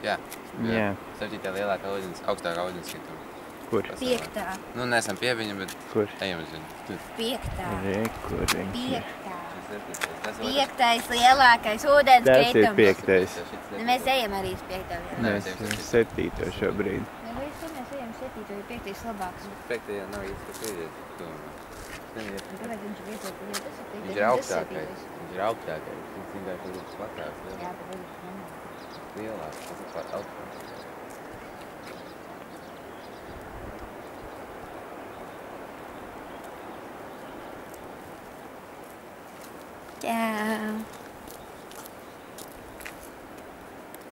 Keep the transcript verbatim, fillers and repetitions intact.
Jā. Jā. Septītā lielākā ūdens, augstākā ūdenskrituma. Kur? Piektā. Nu, neesam pie viņa, bet Kur? ejam uz viņu. Tur. Piektā. Re, kur viņš ir? Piektā. Tas ir Piektais lielākais ūdens Tas ir kritums. piektais. Mēs ejam arī uz piektā lielākā. Mēs esam septīto šobrīd. Mēs ejam septīto, jo piektais labāks. Piektajā nav īsti kas ieiet. Kāpēc viņš ir piektais? Jo tas ir piektais. Viņš ir augstākais. Viņš ir augstākais. Viņš vienkārši ir platās. Jā, bet viņš ir lielāks. Tas ir pār augstāks.